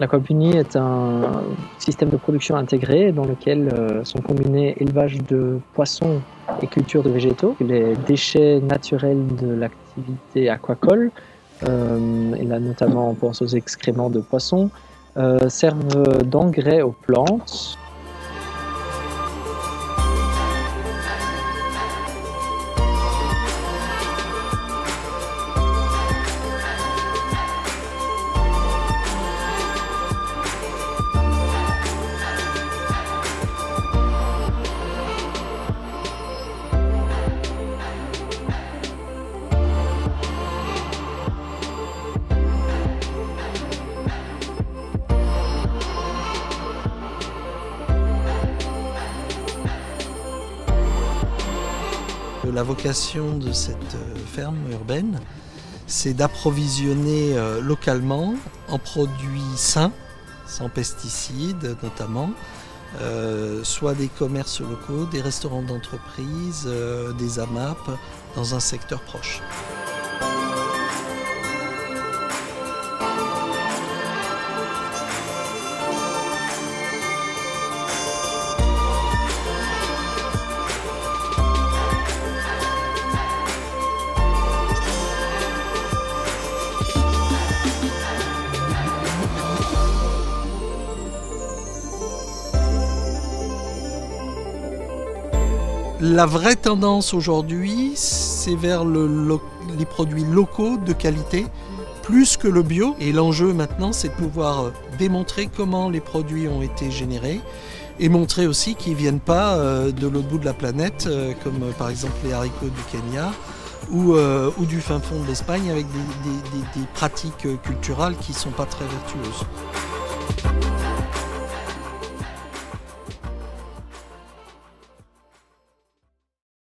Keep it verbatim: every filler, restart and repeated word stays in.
L'aquaponie est un système de production intégré dans lequel euh, sont combinés élevage de poissons et culture de végétaux. Les déchets naturels de l'activité aquacole, euh, et là notamment on pense aux excréments de poissons, euh, servent d'engrais aux plantes. La vocation de cette ferme urbaine, c'est d'approvisionner localement en produits sains, sans pesticides notamment, euh, soit des commerces locaux, des restaurants d'entreprise, euh, des A M A P dans un secteur proche. La vraie tendance aujourd'hui, c'est vers le, lo, les produits locaux de qualité, plus que le bio. Et l'enjeu maintenant, c'est de pouvoir démontrer comment les produits ont été générés et montrer aussi qu'ils ne viennent pas de l'autre bout de la planète, comme par exemple les haricots du Kenya ou, euh, ou du fin fond de l'Espagne avec des, des, des, des pratiques culturelles qui ne sont pas très vertueuses.